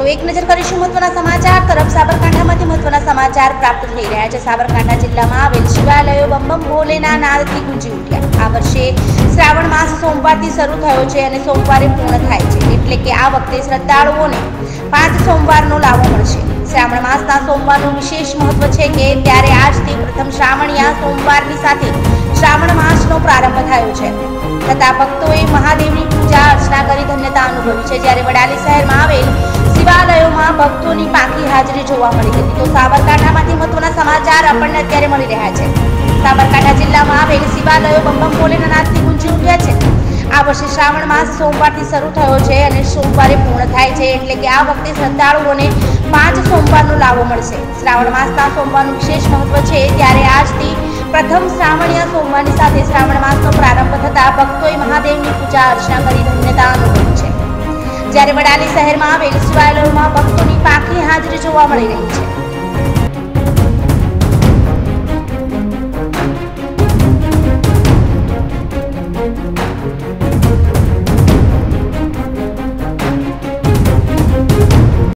એક નજર કરીશું મહત્વના સમાચાર તરફ। સાબરકાંઠામાંથી મહત્વના સમાચાર પ્રાપ્ત થઈ રહ્યા છે। સાબરકાંઠા જિલ્લામાં આવેલ શિવાલયો બમ બમ ભોલેના નાદથી ગુંજી ઉઠ્યા। આ વર્ષે શ્રાવણ માસ સોમવારથી શરૂ થયો છે અને સોમવારે પૂર્ણ થાય છે, એટલે કે આ વખતે શ્રદ્ધાળુઓને 5 સોમવારનો લાવો મળશે। શ્રાવણ માસના સોમવારનું વિશેષ મહત્વ છે કે ત્યારે આજથી પ્રથમ શ્રાવણીયા સોમવારની સાથે શ્રાવણ માસનો પ્રારંભ થયો છે, તથા ભક્તોએ મહાદેવની પૂજા અર્ચના કરી ધન્યતા અનુભવી છે। જ્યારે વડાલી શહેરમાં આવેલ શિવાલયોમાં ભક્તોની પાકી હાજરી જોવા મળી હતી। તો સાબરકાંઠામાંથી મહત્વના સમાચાર આપણને અત્યારે મળી રહ્યા છે। સાબરકાંઠા જિલ્લામાં આવેલ શિવાલયો બમ બમ ભોલેના નાદથી ગુંજી ઉઠ્યા છે। આ વર્ષે શ્રાવણ માસ સોમવારથી શરૂ થયો છે અને સોમવારે પૂર્ણ થાય છે, એટલે કે આ વખતે શ્રદ્ધાળુઓને 5 સોમવારનો લાવો મળશે। શ્રાવણ માસના સોમવારનું વિશેષ મહત્વ છે ત્યારે આજથી પ્રથમ શ્રાવણીયા સોમવારની સાથે શ્રાવણ માસનો પ્રારંભ થતા ભક્તોએ મહાદેવની પૂજા અર્ચના કરી ધન્યતા અનુભવી છે। જ્યારે વડાલી શહેરમાં આવેલ શિવાલયોમાં ભક્તોની પાકી હાજરી જોવા મળી રહી છે।